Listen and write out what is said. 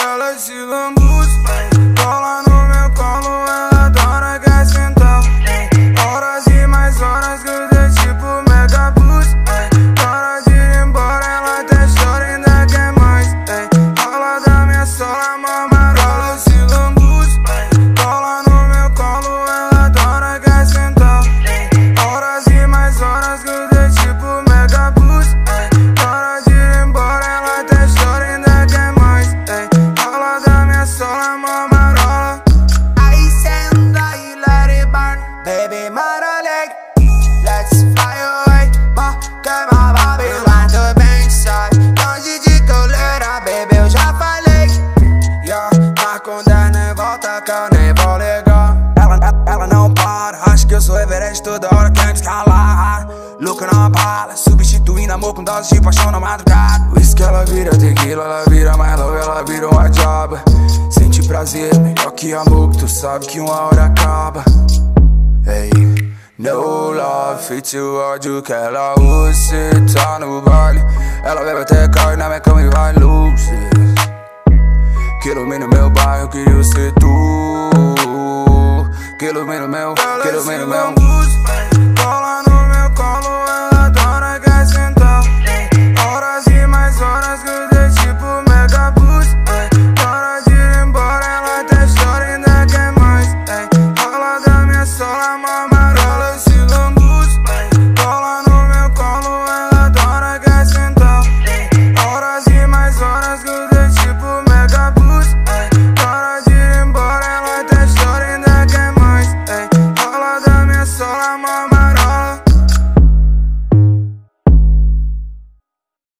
ela se lambuza, cola no meu colo, ela adora quer sentar. Horas e mais horas que eu dei tipo mega blues. Hora de ir embora, ela até chora e ainda quer mais. Rola da minha sola, mama, ela se lambuza, cola no meu colo, ela adora quer sentar. Horas e mais horas que eu dei tipo mega blues. Hora de ir embora, ela até chora e ainda quer mais. Rola da minha sola, mama, rola. I send I let it burn, baby, my leg. Let's fly away, queima a Barbie lá do Bankside. Longe de coleira, baby, eu já falei. Mas quando é nem volta que eu nem vou ligar. Ela não para, acha que eu sou Everest, toda hora quer me escalar. Louca na bala, substituindo amor com doses de paixão na madrugada. Whisky ela vira tequila, ela vira mais logo, ela vira uma diaba. Sente prazer, melhor que amor, que tu sabe que uma hora acaba. Hey, no love, fit o ódio que ela usa. Cê tá no baile, ela bebe até cair na minha cama e vai luz. Quilômetro no meu bairro, queria ser tu. Quilômetro no meu, quilômetro no meu.